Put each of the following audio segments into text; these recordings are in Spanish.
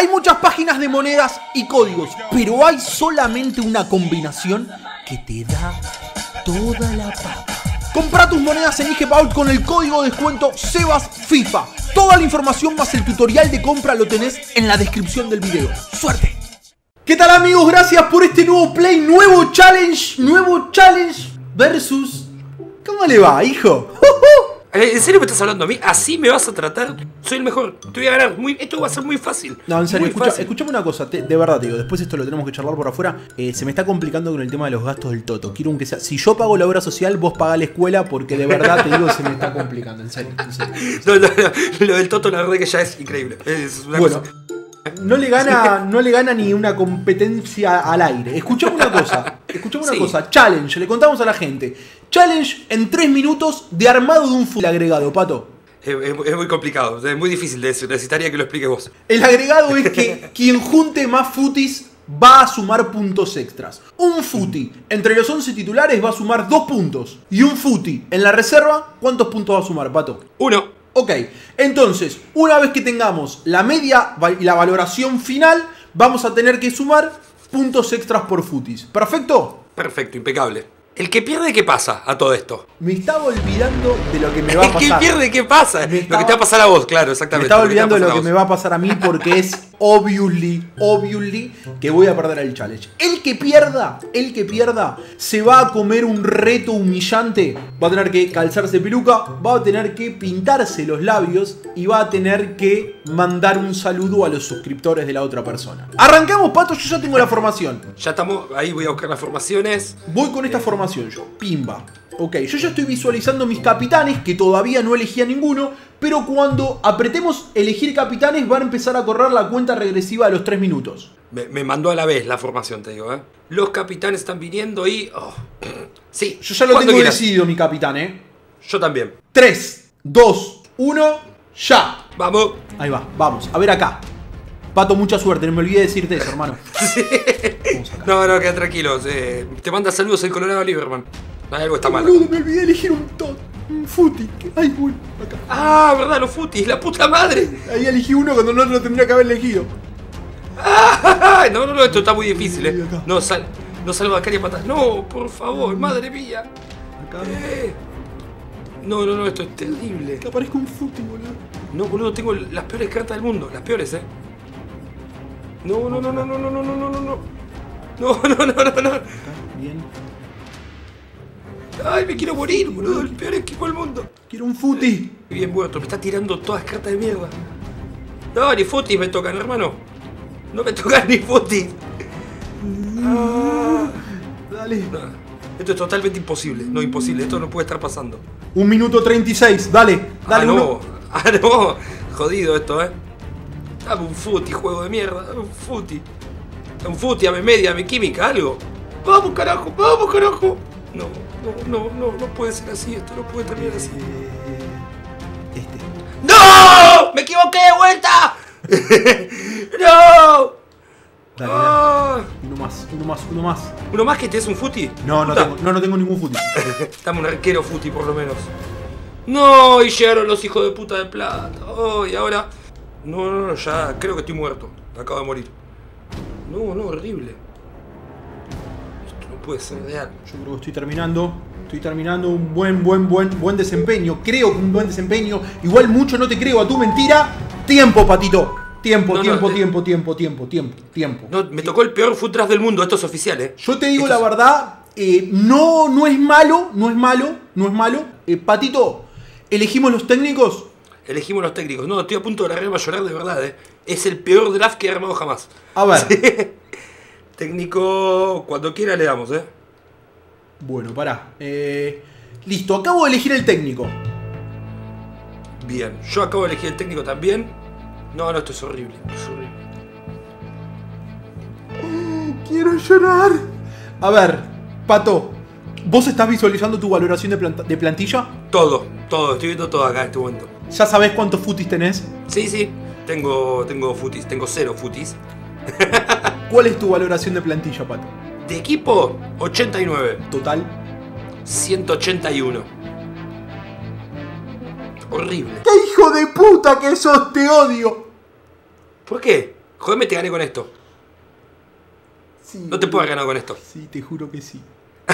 Hay muchas páginas de monedas y códigos, pero hay solamente una combinación que te da toda la papa. Compra tus monedas en IGPaul con el código de descuento SebasFIFA. Toda la información más el tutorial de compra lo tenés en la descripción del video. ¡Suerte! ¿Qué tal, amigos? Gracias por este nuevo play, nuevo challenge versus... ¿Cómo le va, hijo? ¿En serio me estás hablando a mí? ¿Así me vas a tratar? Soy el mejor, te voy a ganar, esto va a ser muy fácil. No, en serio, escuchame una cosa, de verdad te digo, después esto lo tenemos que charlar por afuera. Se me está complicando con el tema de los gastos del Toto. Quiero que sea, si yo pago la obra social, vos pagás la escuela, porque de verdad te digo, se me está complicando, en serio. No, lo del Toto la verdad que ya es increíble. Es una cosa. No le gana ni una competencia al aire. Escuchame una cosa, challenge, le contamos a la gente. Challenge en 3 minutos de armado de un full agregado, Pato. Es muy complicado, es muy difícil de eso, necesitaría que lo expliques vos. El agregado es que quien junte más futis va a sumar puntos extras. Un futi entre los 11 titulares va a sumar 2 puntos. Y un futi en la reserva, ¿cuántos puntos va a sumar, Pato? 1. Ok, entonces, una vez que tengamos la media y la valoración final, vamos a tener que sumar puntos extras por futis. ¿Perfecto? Perfecto, impecable. ¿El que pierde qué pasa a todo esto? Me estaba olvidando de lo que me va a pasar. ¿El que pierde qué pasa? Lo que te va a pasar a vos, claro, exactamente. Me estaba olvidando de lo que me va a pasar a mí porque es obviously que voy a perder el challenge. El que pierda se va a comer un reto humillante. Va a tener que calzarse peluca, va a tener que pintarse los labios y va a tener que mandar un saludo a los suscriptores de la otra persona. Arrancamos, Pato, yo ya tengo la formación. Ya estamos, ahí voy a buscar las formaciones. Voy con esta formación yo, pimba. Ok, yo ya estoy visualizando mis capitanes, que todavía no elegí a ninguno, pero cuando apretemos elegir capitanes va a empezar a correr la cuenta regresiva de los 3 minutos. Me mandó a la vez la formación, te digo, ¿eh? Los capitanes están viniendo y... Oh. Sí. Yo ya lo tengo decidido, mi capitán, ¿eh? Yo también. 3, 2, 1, ya. Vamos. Ahí va, vamos. A ver acá. Pato, mucha suerte, no me olvidé decirte eso, hermano. Sí. No, queda tranquilo. Te manda saludos el Colorado Lieberman. Algo está mal. Boludo, me olvidé elegir un futi. Ay, bueno, acá. Ah, verdad, los futis, la puta madre. Ahí elegí uno cuando no lo tendría que haber elegido. Ah, no, esto está muy difícil, ¿eh? No salgo de acá ni a patas. No, por favor, madre mía. Acá. No, esto es terrible. Que aparezca un futi, boludo. No, boludo, tengo las peores cartas del mundo. Las peores, ¿eh? No. Bien. Ay, me quiero morir, boludo. El peor equipo del mundo. Quiero un futi. Bien muerto, me está tirando todas cartas de mierda. No, ni futis me tocan, hermano. No me tocan ni futis. Dale. No, esto es totalmente imposible. No, imposible. Esto no puede estar pasando. 1 minuto 36. Dale. No. Jodido esto, ¿eh? Dame un futi, juego de mierda. Dame un futi. Un futi, dame media, dame química, algo. Vamos, carajo. No puede ser así. Esto no puede terminar así. ¡No! ¡Me equivoqué de vuelta! ¡No! Dale. Uno más. ¿Uno más que te es un futi? No tengo ningún futi. Dame un arquero futi por lo menos. No, y llegaron los hijos de puta de plata. Oh, y ahora... No, ya creo que estoy muerto. Acabo de morir. No, horrible. Esto no puede ser real. Yo creo que estoy terminando un buen desempeño. Creo que un buen desempeño. Igual mucho no te creo a tu mentira. Tiempo, Patito. Tiempo. No, me tocó el peor foot draft del mundo. Esto es oficial, ¿eh? Yo te digo la verdad. No es malo. Patito, ¿elegimos los técnicos? Elegimos los técnicos. No, estoy a punto de largarme a llorar de verdad, ¿eh? Es el peor draft que he armado jamás. A ver. Sí. Técnico, cuando quiera le damos, ¿eh? Bueno, pará. Listo, acabo de elegir el técnico. Bien, yo acabo de elegir el técnico también. No, esto es horrible. Quiero llorar. A ver, Pato, ¿vos estás visualizando tu valoración de plantilla? Todo, estoy viendo todo acá en este momento. ¿Ya sabés cuántos futis tenés? Sí, tengo futis, tengo 0 futis. ¿Cuál es tu valoración de plantilla, Pato? De equipo, 89. Total, 181. Horrible. ¡qué hijo de puta que sos! ¡Te odio! ¿Por qué? Jodeme, te gané con esto. Sí, No te puedo ganar con esto. Sí, te juro que sí.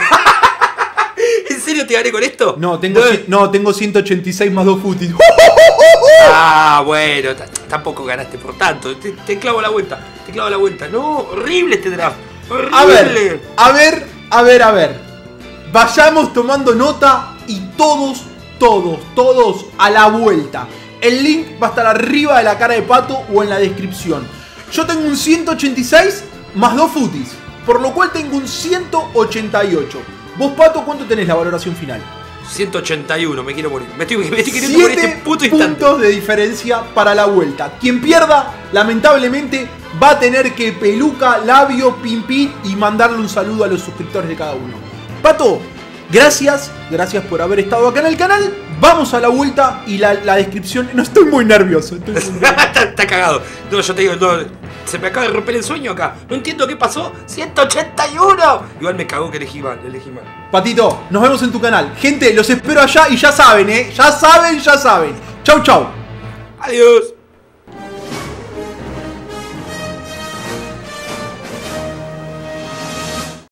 ¿En serio te gané con esto? No, tengo 186 más 2 futis. Ah, bueno, tampoco ganaste por tanto. Te clavo la vuelta, te clavo la vuelta. No, horrible este draft. Horrible. A ver. Vayamos tomando nota y todos a la vuelta. El link va a estar arriba de la cara de Pato o en la descripción. Yo tengo un 186 más 2 futis, por lo cual tengo un 188. Vos, Pato, ¿cuánto tenés la valoración final? 181, me quiero morir. Me estoy queriendo morir este puto instante. 7 puntos de diferencia para la vuelta. Quien pierda, lamentablemente, va a tener que peluca, labio, pin y mandarle un saludo a los suscriptores de cada uno. Pato, gracias por haber estado acá en el canal. Vamos a la vuelta y la descripción. No, estoy muy nervioso. Está cagado. No, yo te digo, no. Se me acaba de romper el sueño acá. No entiendo qué pasó. 181. Igual me cagó que elegí mal. Patito, nos vemos en tu canal. Gente, los espero allá y ya saben, Ya saben. Chau. Adiós.